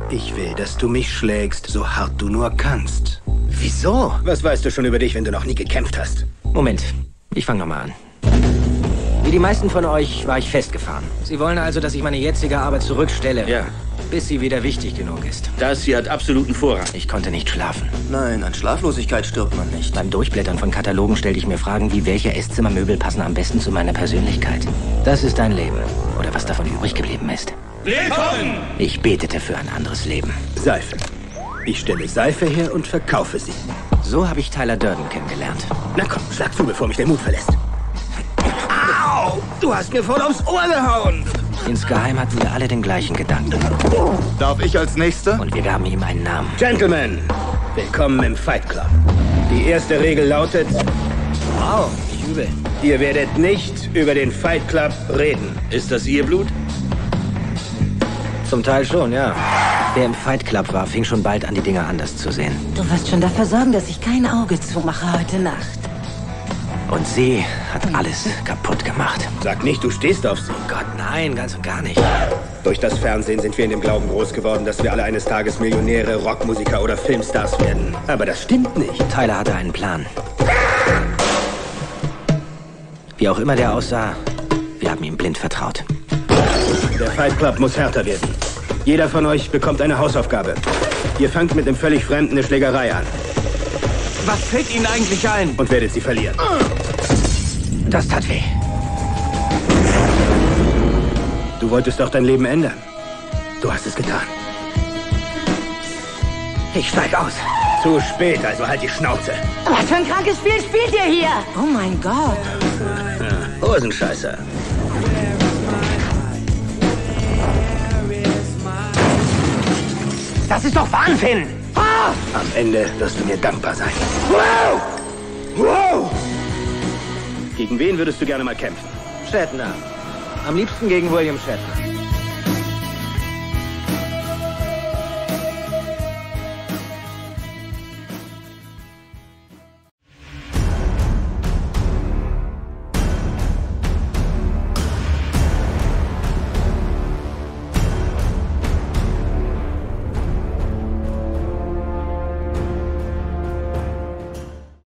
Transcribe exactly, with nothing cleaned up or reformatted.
Ich will, dass du mich schlägst, so hart du nur kannst. Wieso? Was weißt du schon über dich, wenn du noch nie gekämpft hast? Moment, ich fange nochmal an. Wie die meisten von euch war ich festgefahren. Sie wollen also, dass ich meine jetzige Arbeit zurückstelle? Ja. Bis sie wieder wichtig genug ist. Das hier hat absoluten Vorrang. Ich konnte nicht schlafen. Nein, an Schlaflosigkeit stirbt man nicht. Beim Durchblättern von Katalogen stellte ich mir Fragen wie, welche Esszimmermöbel passen am besten zu meiner Persönlichkeit. Das ist dein Leben. Oder was davon übrig geblieben ist. Willkommen! Ich betete für ein anderes Leben. Seife. Ich stelle Seife her und verkaufe sie. So habe ich Tyler Durden kennengelernt. Na komm, schlag zu, bevor mich der Mut verlässt. Au! Du hast mir voll aufs Ohr gehauen! Insgeheim hatten wir alle den gleichen Gedanken. Darf ich als Nächster? Und wir gaben ihm einen Namen. Gentlemen, willkommen im Fight Club. Die erste Regel lautet, Wow, nicht übel. ihr werdet nicht über den Fight Club reden. Ist das Ihr Blut? Zum Teil schon, ja. Wer im Fight Club war, fing schon bald an, die Dinge anders zu sehen. Du wirst schon dafür sorgen, dass ich kein Auge zumache heute Nacht. Und sie hat alles kaputt gemacht. Sag nicht, du stehst auf sie. Gott, nein, ganz und gar nicht. Durch das Fernsehen sind wir in dem Glauben groß geworden, dass wir alle eines Tages Millionäre, Rockmusiker oder Filmstars werden. Aber das stimmt nicht. Tyler hatte einen Plan. Wie auch immer der aussah, wir haben ihm blind vertraut. Der Fight Club muss härter werden. Jeder von euch bekommt eine Hausaufgabe. Ihr fangt mit einem völlig Fremden eine Schlägerei an. Was fällt Ihnen eigentlich ein? Und werdet sie verlieren. Das tat weh. Du wolltest doch dein Leben ändern. Du hast es getan. Ich steig aus. Zu spät, also halt die Schnauze. Was für ein krankes Spiel spielt ihr hier? Oh mein Gott. Hosenscheißer. Das ist doch Wahnsinn! Ah! Am Ende wirst du mir dankbar sein. Wow! Wow! Gegen wen würdest du gerne mal kämpfen? Shatner. Am liebsten gegen William Shatner.